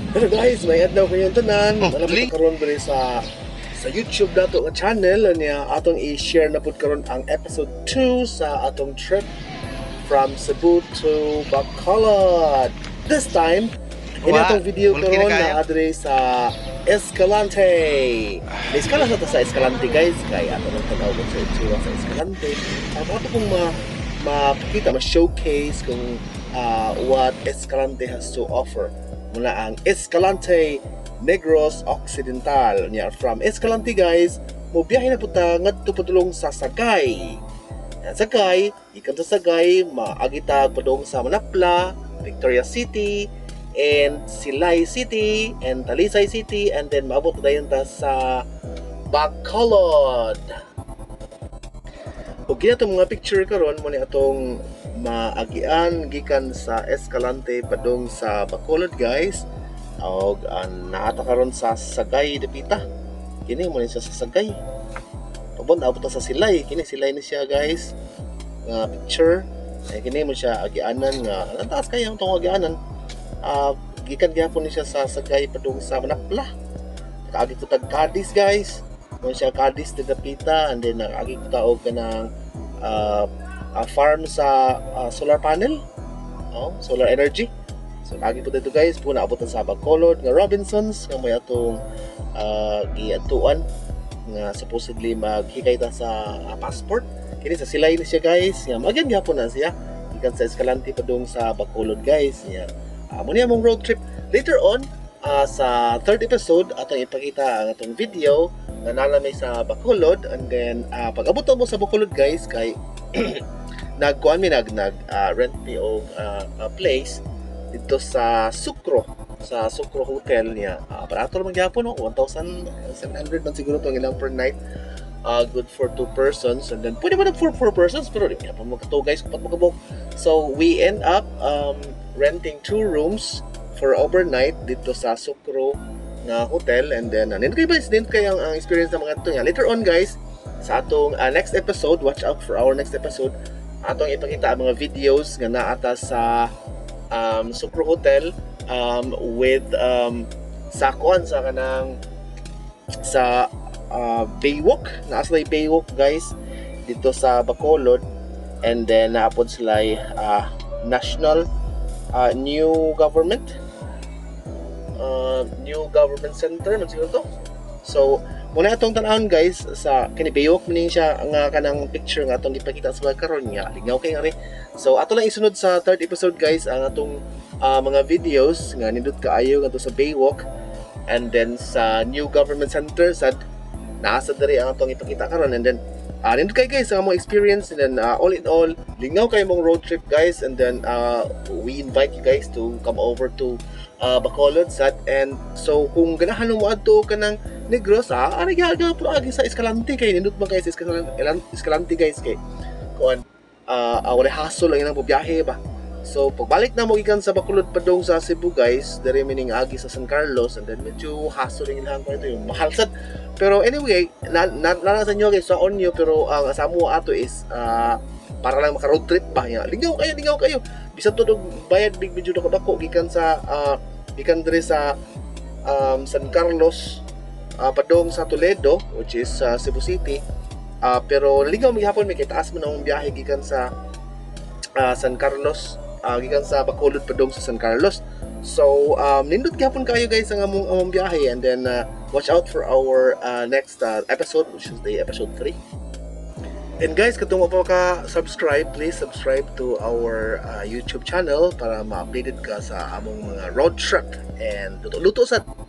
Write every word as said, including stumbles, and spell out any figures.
Hello guys, may adlaw kayong tanan. Oh, Alam mo really? karon diri sa sa YouTube dato nga channel niya atong i-share na pud karon ang episode two sa atong trip from Cebu to Bacolod. This time, ini Wa, atong video wala karon kinakaya. na adre sa Escalante. Escala sa to sa Escalante guys, kay ato nang tanaw ko sa itsura sa Escalante. Ang ato kong ma mapakita, ma-showcase kung uh, what Escalante has to offer. Mula ang Escalante Negros Occidental niya from Escalante guys, mo biyahe na puta ngadto padulong sa Sagay. Yan Sagay, ikan sa Sagay maagita padung sa Manapla, Victoria City, and Silay City, and Talisay City, and then maabot na dayon ta sa Bacolod. Og gina mga picture karon mo ni atong maagian gikan sa Escalante padung sa Bacolod guys. Og ang naata karon sa Sagay dapita. Kini mo ni siya sa Sagay. Pabon abot sa Silay, kini Silay ni siya guys. Nga picture. Ay kini mo siya agianan nga ang taas kay ang tong agianan. Ah, uh, gikan gyapon ni siya sa Sagay padung sa Manapla. Kaagi ko tag Cadiz guys. Mo siya Cadiz dapita, and then agi ko taog kanang uh, uh, farm sa uh, solar panel. Oh, solar energy. So lagi po dito guys, po naabot na sa Bacolod nga Robinsons nga may atong uh, giatuan nga supposedly maghikay ta sa uh, passport. Kini sa Silay ni siya guys, nga magyan gyapon na siya gikan sa Escalante padung sa Bacolod guys. Nga uh, mo niya mong road trip later on uh, sa third episode atong ipakita ang atong video nga nalamay sa Bacolod, and then uh, pag abot mo sa Bacolod guys kay nagkuan mi nag nag uh, rent mi og uh, uh, place dito sa Sucro, sa Sucro Hotel niya. Uh, barato naman gyapon no, one thousand seven hundred man siguro tong ilang per night. Uh, good for two persons, and then pwede ba na for four persons pero di pa mo kato guys kapat mo kabok. So we end up um, renting two rooms for overnight dito sa Sucro na hotel, and then uh, nindot kayo guys, nindot kayo ang, ang experience ng mga ito nga. Later on guys, sa atong uh, next episode, watch out for our next episode, atong ipakita ang mga videos nga naata sa um, Sucro Hotel um, with um, sa kuan sa kanang sa uh, Baywalk, naasa na Baywalk guys dito sa Bacolod, and then naapod sila uh, National uh, New Government Uh, new government center man siguro to. So muna itong tanawon guys sa kini Baywalk mini siya nga kanang picture nga atong gipakita sa mga karon nga lingaw kay ngari. So ato lang isunod sa third episode guys ang atong uh, mga videos nga nindot kaayo ngadto sa Baywalk, and then sa new government center sad naasa diri ang atong ipakita karon, and then uh, nindot kay guys ang mga experience, and then uh, all in all lingaw kay mong road trip guys, and then uh, we invite you guys to come over to Uh, Bacolod sad, and so kung ganahan mo adto ka ng Negros, ah ari gaga pro agi sa Escalante kay nindot man guys Escalante, Escalante guys kay kuan uh, uh, wala hassle lang ang biyahe ba. So pagbalik na mo gikan sa Bacolod padung sa Cebu guys, dere meaning agi sa San Carlos, and then medyo hassle ring ilang ko ito yung mahal sad. Pero anyway, na, na, na sa inyo guys sa onyo, pero ang uh, sa mo ato is uh, para lang maka road trip ba nga. Ligaw kayo, ligaw kayo. Bisan to dog bayad big video dako dako gikan sa uh, gikan diri sa um, San Carlos uh, padung sa Toledo, which is uh, Cebu City. Uh, pero ligaw mi hapon mi kay taas man ang biyahe gikan sa uh, San Carlos, uh, gikan sa Bacolod padung sa San Carlos. So um, nindot gyapon kayo guys ang among among biyahe, and then uh, watch out for our uh, next uh, episode, which is the episode three. And guys, kung pa ka subscribe, please subscribe to our uh, YouTube channel para ma-updated ka sa among mga road trip and luto-luto sad.